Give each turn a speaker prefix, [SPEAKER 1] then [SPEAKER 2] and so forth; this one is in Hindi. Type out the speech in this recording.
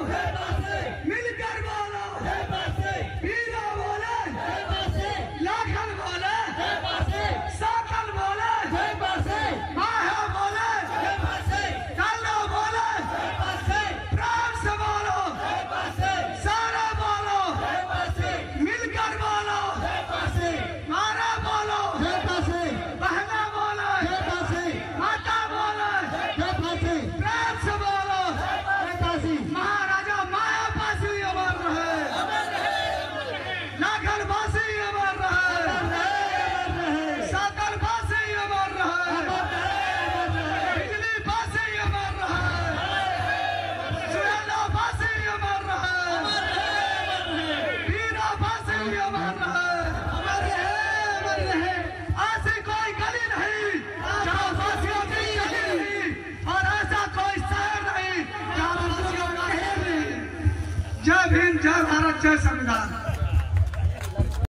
[SPEAKER 1] मिलकर बोलो, वीरा बोले, लाखन बोले, साकल बोले, माहे बोले, कल्लो बोले, प्रेम से बोलो, सारा बोलो, मिलकर बोलो, मारा बोलो, बहना बोले, माता बोले, प्रेम से बोलो, महाराजा मायापासी अमर रहे, लाखन बासी अमर रहे, साकल बासी अमर रहे, बिजली बासी अमर रहे, सुहेला बासी अमर रहे, वीरा बासी अमर रहे, ऐसी कोई गली नहीं जहाँ बासियों की गली नहीं, और ऐसा कोई शहर नहीं जहाँ बासियों का हेर नहीं। जय भीम, जय भारत, जय संविधान।